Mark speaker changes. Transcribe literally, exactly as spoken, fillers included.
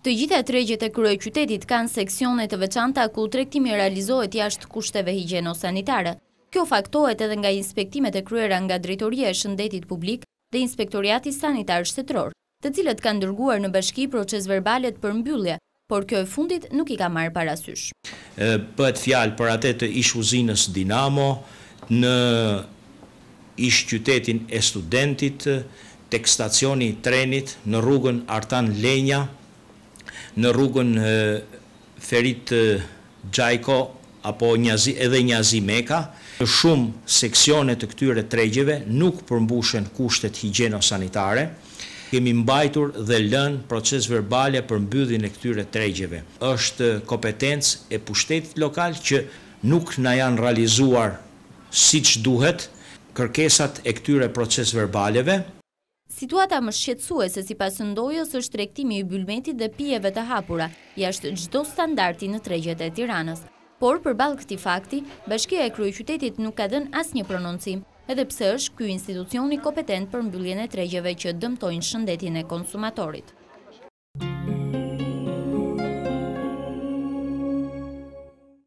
Speaker 1: Të gjitha tregjet e kryeqytetit kanë seksione të veçanta ku tregtimi realizohet jashtë kushteve higjieno-sanitare. Kjo faktohet edhe nga inspektimet e kryera nga Drejtoria e Shëndetit Publik dhe Inspektoriati Sanitar Shtetëror, të cilët kanë dërguar në bashki procesverbalet për mbyllje, por kjo e fundit nuk i ka marrë parasysh.
Speaker 2: Bëhet fjalë për atë të ish uzinës Dinamo, në ish qytetin e Studentit, tek stacioni i trenit, në rrugën Artan Lenja, në rrugën Ferit Gjajko apo njazi, edhe Njazi Meka. Shumë seksione të këtyre tregjeve nuk përmbushen kushtet higjieno-sanitare. Kemi mbajtur dhe lënë proces verbale për mbylljen e këtyre tregjeve. Është kompetencë e pushtetit lokal që nuk na janë realizuar siç duhet kërkesat e këtyre proces verbaleve.
Speaker 1: Situata më shqetësuese sipas ndojës është tregtimi i Bylmetit dhe pijeve të hapura, jashtë çdo standardi në tregjet e Tiranës. Por përballë këtij fakti, Bashkia e Kryeqytetit nuk ka dhënë asnjë prononcim, edhe pse është ky institucioni kompetent për mbylljen e tregjeve që dëmtojnë shëndetin e konsumatorit.